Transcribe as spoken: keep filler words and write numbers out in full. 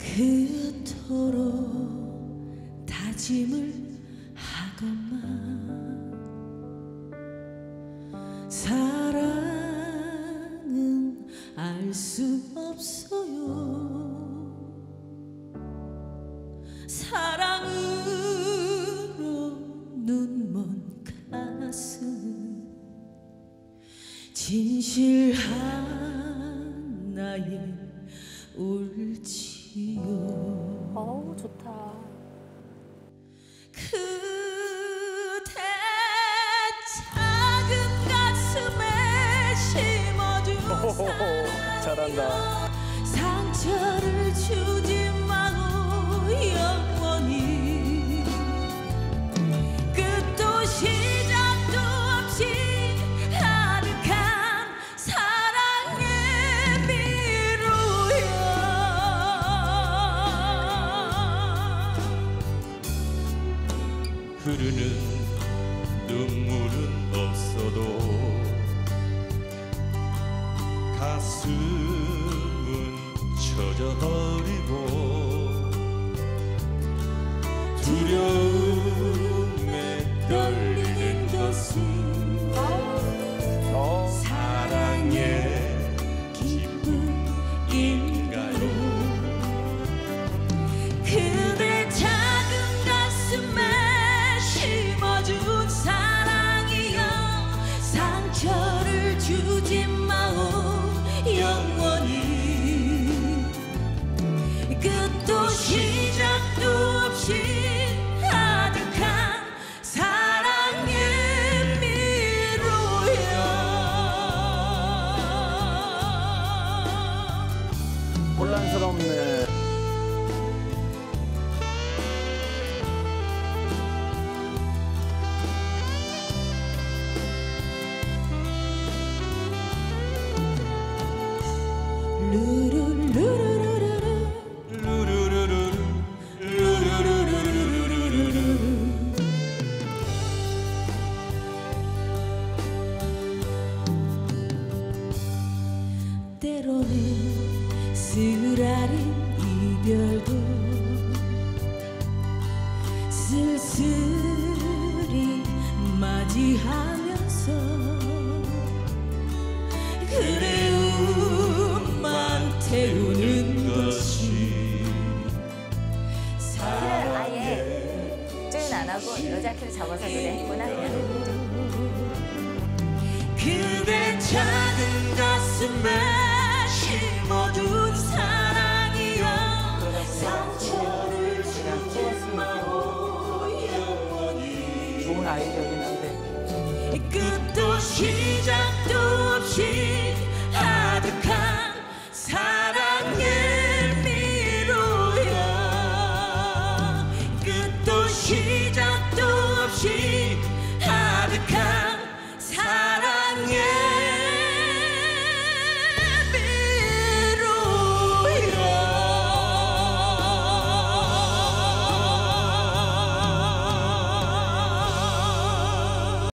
그토록 다짐을 하건만 사랑은 알 수 없어요. 사랑으로 눈먼 가슴 진실한 나의 울지요. 어우 좋다. 그대 작은 가슴에 심어둔 사랑 잘한다. 상처를 주지 마고 영원히 끝도 시작도 없이 아득한 사랑의 미로야. 흐르는 눈물은 없어도 가슴은 젖어버리고 두려움에 떨리는 것은 사랑의 기쁨인가요? 그대 작은 가슴에 심어준 사랑이여 상처를 주지 마오 영원히 끝도 시작도 없이 아득한 사랑의 미로야. 혼란스럽네. 때로는 쓰라린 이별도 쓸쓸히 맞이하면서 그리움만 태우는 것이 아예 쯔는 안 하고 여자 키를 잡아서 노래했구나. 그대 작은 가슴에 심어둔 사랑이여 상처를 주지 마오 영원히. 좋은 아이디어긴 한데. 끝도 시작도 없이